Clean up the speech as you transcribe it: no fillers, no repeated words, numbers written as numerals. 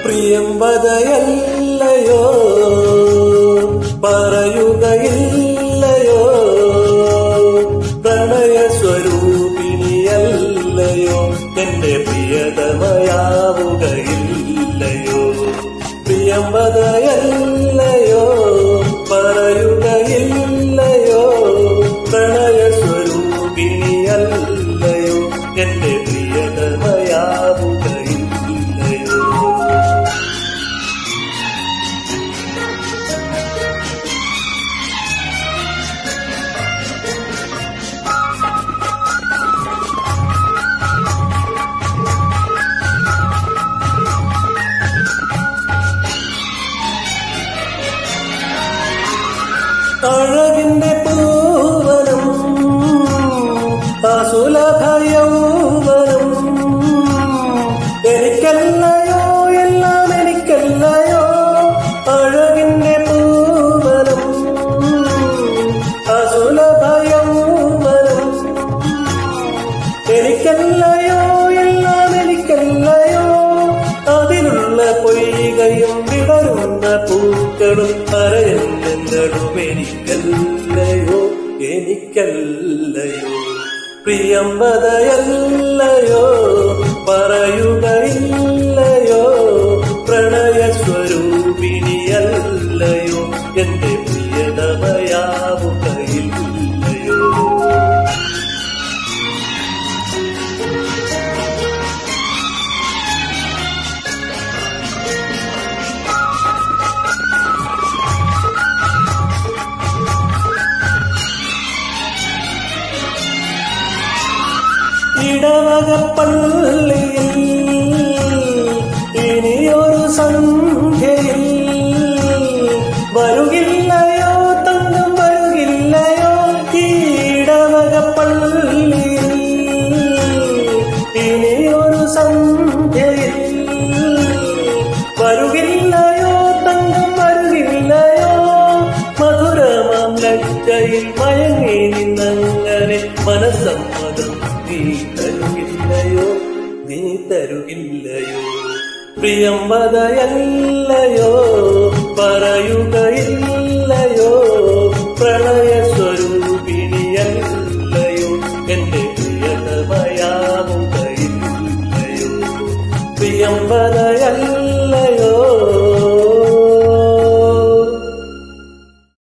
പ്രിയംവദയല്ലയോ പറയുകയില്ലയോ, പ്രണയസ്വരൂപിണിയല്ലയോ, എന്റെ പ്രിയതമയാവുകയില്ലയോ. പ്രിയംവദയല്ലയോ പറയുകയില്ലയോ, പ്രണയസ്വരൂപിണിയല്ലയോ, എന്റെ പ്രിയതമയാവുകയില്ലയോ. അഴകിന്റെ പൂവനം അസുലഭ യൗവനം, എനിക്കല്ലയോ എല്ലാം എനിക്കല്ലയോ. അഴകിന്റെ പൂവനം അസുലഭ യൗവനം, എനിക്കല്ലയോ എല്ലാം എനിക്കല്ലയോ. അതിലുള്ള പൊയ്കയും വിടരുന്ന പൂക്കളും അരയന്നെന്തടും എനിക്കല്ലയോ എനിക്കല്ലയോ. പ്രിയംവദയല്ലയോ പറയുകയില്ലയോ, പ്രണയസ്വരൂപിണിയല്ലയോ, എന്റെ പ്രിയതമയാവുകയില്ലയോ. ഇടവകപ്പള്ളിയിൽ ഇനിയൊരു സന്ധ്യയിൽ വരുകില്ലയോ തങ്കം വരുകില്ലയോ. ഇടവകപ്പള്ളിയിൽ ഇനിയൊരു സന്ധ്യയിൽ വരുകില്ലയോ തങ്കം വരുകില്ലയോ. മധുരമാം ലജ്ജയിൽ മയങ്ങി നിന്നങ്ങനെ മനസ്സമ്മതം നീ തരുകില്ലയോ നീ തരുകില്ലയോ. പ്രിയംവദയല്ലയോ പറയുകയില്ലയോ, പ്രണയസ്വരൂപിണിയല്ലയോ, എന്റെ പ്രിയതമയാവുകയില്ലയോ. പ്രിയംവദയല്ലയോ